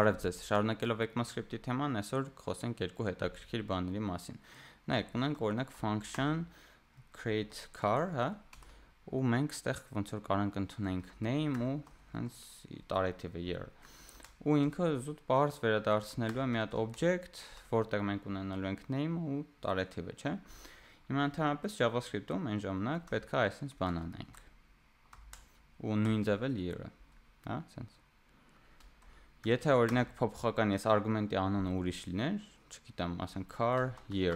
Բարև ձեզ, շարունակելով ECMAScript-ի թեման, այսօր խոսենք երկու հետաքրքիր բաների մասին։ Նայեք, ունենք օրինակ function create car, հա, ու մենք ստեղ ոնց որ կարանք ընդունենք name ու հենց տարեթիվը year։ Ու ինքը զուտ parse վերադարձնելու է մի հատ object, որտեղ մենք ունենալու ենք name ու տարեթիվը, չէ՞։ Հիմա ընդհանրապես JavaScript-ում այն ժամանակ պետք է այսպես բան անենք։ Ու նույն ձևել year-ը, հա, sense։ Եթե օրինակ փոփոխական ես արգումենտի անունը ուրիշ լիներ, չգիտեմ, ասենք car year,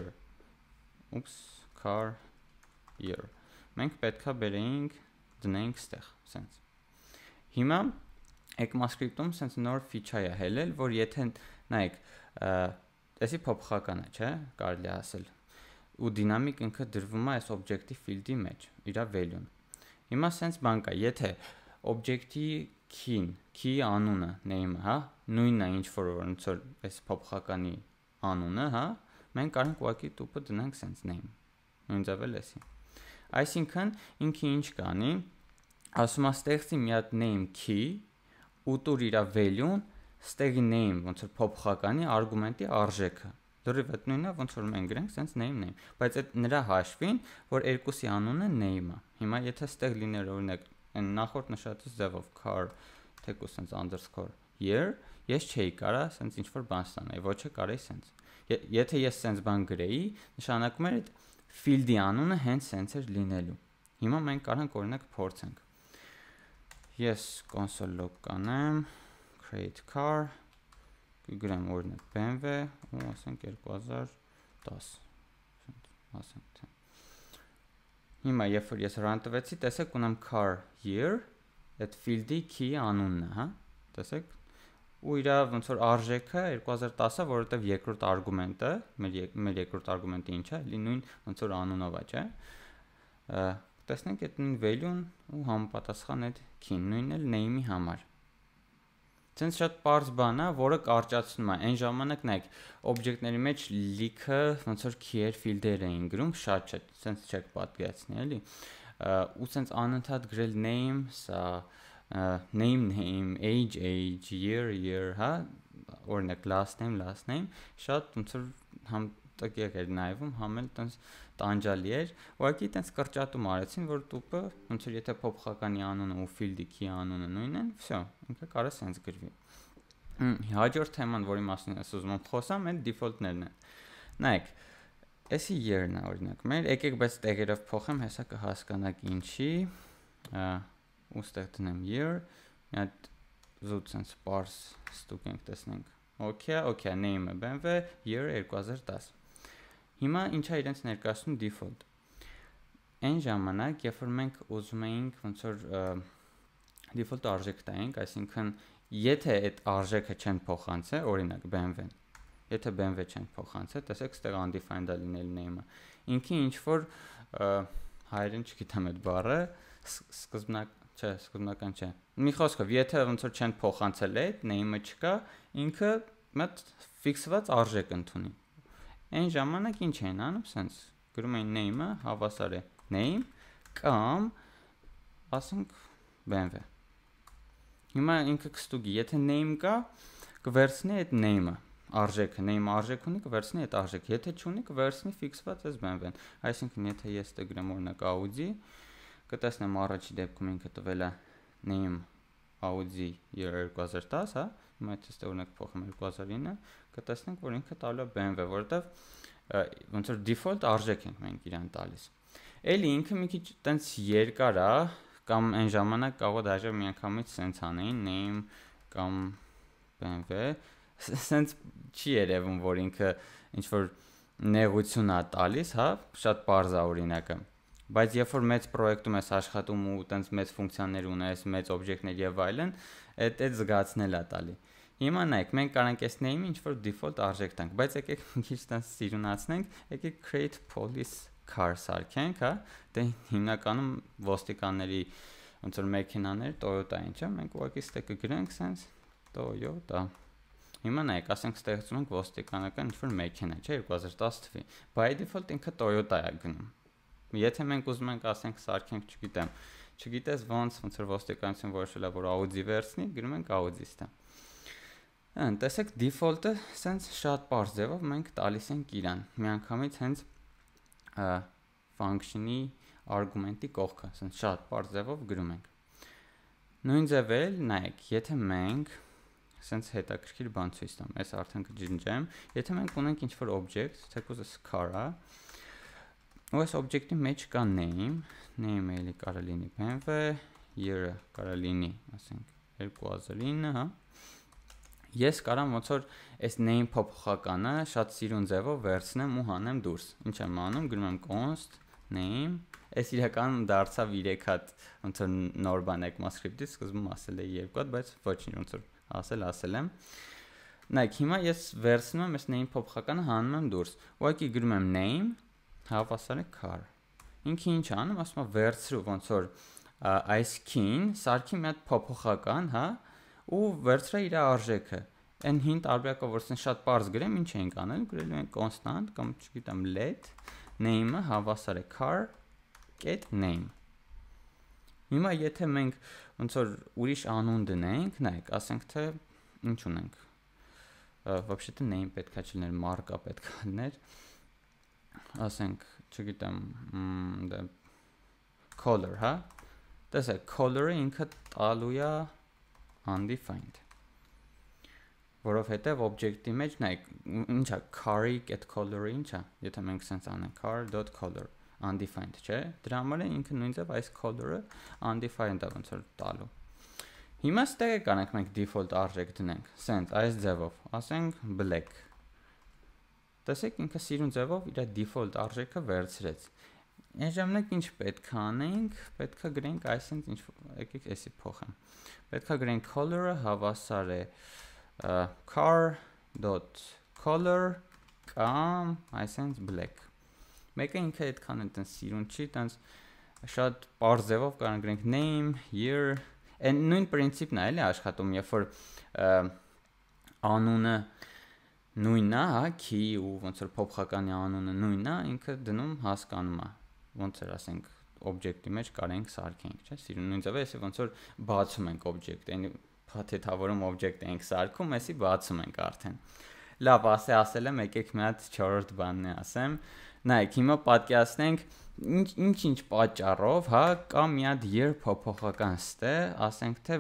car year, մենք պետքա բերեինք դնենք ստեղ, sense։ Հիմա ECMAScript-ում sense նոր feature է հելել, որ եթե նայեք, էսի փոփոխական է, չէ՞, կարելի է ասել։ Ու դինամիկ ինքը դրվում է այս object-ի field-ի մեջ, իր value-ն։ Հիմա sense բան կա, եթե object-ի key անունը, name-ը, հա, նույնն է ինչ որ ոնց որ այս փոփոխականի անունը, հա, մենք կարող ուղղակի տուպը դնենք sense name։ Նույն ձևել էսի։ Այսինքն ինքը ինչ կանի, ասում է ստեղծի մի հատ name key ու տուր իր value-ն ստեղի name ոնց որ փոփոխականի արգումենտի արժեքը։ Դրիվ այդ նույնն է ոնց որ մենք գրենք sense name, բայց այդ նրա հաշվին, որ երկուսի անունը name-ը։ Հիմա եթե ստեղ լիներ օրինակ այն նախորդ նշածից ձևով car թեկուզ sense underscore year, ես չէի կարա sense ինչ որ բան ստանայի, ոչ է կարեի sense։ Եթե ես sense բան գրեի, նշանակում էր այդ field-ի անունը հենց sense էր լինելու։ Հիմա մենք կարանք օրինակ փորձենք։ Ես console log կանեմ, create car, կգրեմ օրինակ BMW ու ասենք 2010, ասենք թե։ Հիմա երբ որ ես run տվեցի, տեսեք ունեմ car year, այդ field-ի key անունն է, հա, տեսեք, ու իր ոնց որ արժեքը 2010-ը, որովհետև երկրորդ արգումենտը, մեր երկրորդ արգումենտը ինչ է, էլի նույն ոնց որ անունով է, չէ։ Տեսնենք այդ նույն value-ն ու համապատասխան այդ key-ն, նույնն էլ name-ի համար։ Ցենց շատ པարզ բան է, որը կարճացնում է։ Այն ժամանակ նայեք, օբյեկտների մեջ լիքը ոնց որ key-եր, field-եր էին գրում, շատ չէ, ցենց չեք պատկերացնի, էլի։ Ու ցենց անընդհատ գրել name, սա name, age, year, հա, օրինակ last name, շատ ոնց որ համ տկեղ էր նայվում, համ էլ տենց տանջալի էր, ուղղակի տենց կրճատում արեցին, որ տուպը ոնց որ եթե փոփոխականի անունը ու field-ի key անունը նույնն են, всё, ինքը կարա sense գրվի։ Հաջորդ թեման, որի մասին ես ուզում եմ խոսամ, այդ default-ներն են։ Նայեք, էսի year-ն է օրինակ մեր, եկեք բայց տեղերով փոխեմ, հեսա կհասկանաք ինչի, ու ստեղ դնեմ year, մի հատ զուտ sense parse ստուգ ենք տեսնենք։ Okay, name-ը BMW, year 2010։ Հիմա ինչա իրենց ներկայացնում default։ Այն ժամանակ, երբ որ մենք ուզում էինք ոնց որ default արժեք տայինք, այսինքն եթե այդ արժեքը չեն փոխանցել, օրինակ BMW-ն, եթե BMW չեն փոխանցել, տեսեք ստեղ undefined է լինել name-ը։ Ինքը ինչ որ հայերեն չգիտեմ այդ բառը, սկզբնական չէ։ Մի խոսքով, եթե ոնց որ չեն փոխանցել այդ name-ը չկա, ինքը մտ ֆիքսված արժեք ընդունի։ Այն ժամանակ ինչ են անում, sense գրում են name-ը, հավասար է name կամ ասենք BMW։ Հիմա ինքը կստուգի, եթե name կա, կվերցնի այդ name-ը, արժեքը, name արժեք ունի, կվերցնի այդ արժեքը, եթե չունի, կվերցնի ֆիքսված այս BMW-ն։ Այսինքն եթե ես դե գրեմ օրինակ Audi, կտեսնեմ առաջի դեպքում ինքը տվել է name Audi year 2010, հա, հիմա եթե ստե օրինակ փոխեմ 2009, կտեսնենք, որ ինքը տալու է BMW, որովհետև ոնց որ default արժեք ենք մենք իրան տալիս։ Էլի ինքը մի քիչ տենց երկար է, կամ այն ժամանակ կարող է դաժե միանգամից sense անեին name կամ BMW, sense չի երևում, որ ինքը ինչ որ նեղություն է տալիս, հա, շատ པարզ է օրինակը։ Բայց երբ որ մեծ պրոյեկտում ես աշխատում ու տենց մեծ ֆունկցիաներ ունես, մեծ օբյեկտներ եւ այլն, այդ զգացնել է տալի։ Հիմա նայեք, մենք կարանք այս name-ը ինչ որ default արժեք տանք, բայց եկեք մի քիչ տենց սիրունացնենք, եկեք create police car սարքենք, հա, դե հիմնականում ոստիկանների ոնց որ մեքենաներ Toyota-ին, չէ՞, մենք ուղղակի ստե կգրենք sense Toyota։ Հիմա նայեք, ասենք ստեղծում ենք ոստիկանական ինչ որ մեքենա, չէ՞, 2010 թվի։ By default ինքը Toyota է գնում։ Եթե մենք ուզում ենք ասենք սարքենք, չգիտես ոնց որ ոստիկանություն որոշել է որ Audi վերցնի, գրում ենք Audi ստա։ Տեսեք default-ը sense շատ པարզ ձևով մենք տալիս ենք իրան։ Միանգամից հենց function-ի argument-ի կողքը, sense շատ པարզ ձևով գրում ենք։ Նույն ձևել, նայեք, եթե մենք sense հետաքրքիր բան ցույց տամ, այս արդեն կջնջեմ, եթե մենք ունենք ինչ-որ object, թեկուզ car-ը, ու այս object-ի մեջ կա name-ը էլի կարա լինի BMW, year-ը կարա լինի, ասենք 2009, հա։ Ես կարամ ոնց որ այս name փոփոխականը շատ սիրուն ձևով վերցնեմ ու հանեմ դուրս։ Ինչ եմ անում, գրում եմ const name, այս իրականում դարձավ 3 հատ ոնց որ նոր բան ECMAScript-ից, սկզբում ասել էի 2 հատ, բայց ոչինչ ոնց որ ասել եմ։ Նայեք, հիմա ես վերցնում եմ այս name փոփոխականը հանում եմ դուրս։ Ուղղակի գրում եմ name, հավասար է car։ Ինքը ինչ անում, ասում է վերցրու ոնց որ այս key-ին սարքի մի հատ փոփոխական, հա, ու վերցրա իր արժեքը։ Այն հին տարբերակով որ ասեն շատ པարզ գրեմ, ինչ ենք անել, գրելու ենք constant կամ չգիտեմ let name-ը հավասար է car.name։ Հիմա եթե մենք ոնց որ ուրիշ անուն դնենք, նայեք, ասենք թե ինչ ունենք։ Вообще-то name պետքա չլիներ, մարկա պետքա լիներ։ Ասենք, չգիտեմ, color, հա։ Տեսեք, color-ը ինքը տալու է undefined, որովհետև object-ի մեջ նայեք, ինչա car-ի get color-ը ինչա, եթե մենք sense անենք car.color undefined, չէ՞, դրա համար է ինքը նույն ձև այս color-ը undefined-ը ոնց որ տալու։ Հիմա ստեղ կանենք մենք default արժեք դնենք, sense այս ձևով, ասենք black։ Տեսեք ինքը սիրուն ձևով իր default արժեքը վերցրեց։ Այն ժամանակ ինչ պետք է անենք, պետք է գրենք այսինքն ինչ, եկեք էսի փոխեմ։ Պետք է գրենք color-ը հավասար է car.color կամ այսինքն black։ Մեկը ինքը այդքան այդտենց սիրուն չի, այդտենց շատ པարզ ձևով կարող գրենք name, year, այն նույն principն է էլի աշխատում, երբ որ անունը նույնն է, հա, key ու ոնց որ փոփոխականի անունը նույնն է, ինքը դնում հասկանում է, ոնց որ ասենք object-ի մեջ կարենք սարքենք, չէ՞, սիրուն նույն ձևը, էսի ոնց որ բացում ենք object, այն փաթեթավորում object-ը ենք սարքում, էսի բացում ենք արդեն։ Լավ, ասել եմ, եկեք մի հատ 4-րդ բանն է ասեմ։ Նայեք, հիմա պատկերացնենք ինչ պատճառով, հա, կա մի հատ year փոփոխական ստե, ասենք թե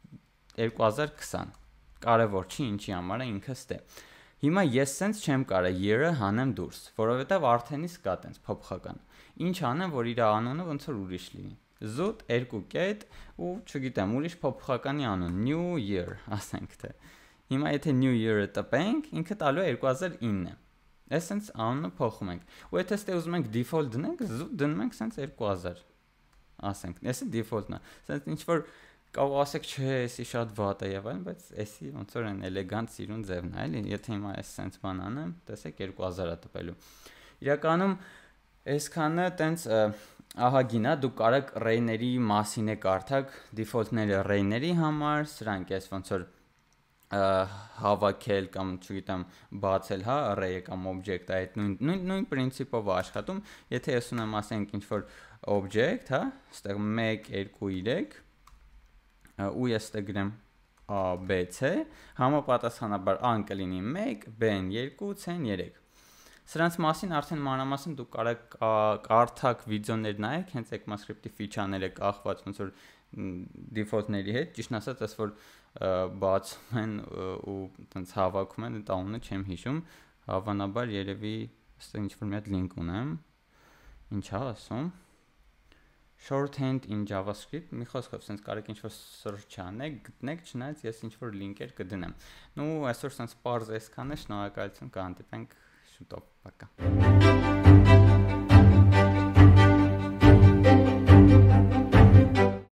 2020։ Կարևոր չի, ինչի համար է ինքը ստե։ Հիմա ես sense չեմ կարա year-ը հանեմ դուրս, որովհետև արդեն իսկ կա տենց փոփոխական։ Ինչ անեմ, որ իր անունը ոնց որ ուրիշ լինի։ Զուտ 2 կետ ու չգիտեմ, ուրիշ փոփոխականի անուն, new year, ասենք թե։ Հիմա եթե new year-ը տպենք, ինքը տալու է 2009-ը։ Այս sense անունը փոխում ենք։ Ու եթե ստե ուզում ենք default դնենք, զուտ դնում ենք sense 2000։ Ասենք, էսը default-ն է։ Sense ինչ որ կարող ասեք, չէ, էսի շատ վատ է եւ այլն, բայց էսի ոնց որ այն էլեգանտ սիրուն ձևն է, էլի։ Եթե հիմա այս sense բան անեմ, տեսեք 2000-ը տպելու։ Իրականում այսքանը տենց ահագին է, դուք կարաք array-ների մասին է կարդակ, default-ները array-ների համար, սրանք էս ոնց որ հավաքել կամ չգիտեմ բացել, հա, array-ը կամ object-ը այդ նույն princip-ով է աշխատում։ Եթե ես ունեմ ասենք ինչ որ object, հա, այստեղ 1 2 3 ու ես ստե գրեմ A, B, C, համապատասխանաբար A-ն կլինի 1, B-ն 2, C-ն 3։ Սրանց մասին արդեն մանրամասն դուք կարդակ վիդեոներ նայեք, հենց ECMAScript-ի ֆիչաները կախված ոնց որ default-ների հետ, ճիշտ ասած, այս որ բացում են ու տենց հավաքում են, այդ անունը չեմ հիշում, հավանաբար երևի այստեղ ինչ-որ մի հատ link ունեմ, ինչ է ասում, Shorthand in JavaScript, մի խոսքով, sense կարեք ինչ-որ search անեք, գտնեք, չնայած ես ինչ-որ link-էր կդնեմ։ Նու այսօր sense պարզ այսքան է, շնորհակալություն, կհանդիպենք շուտով, пока։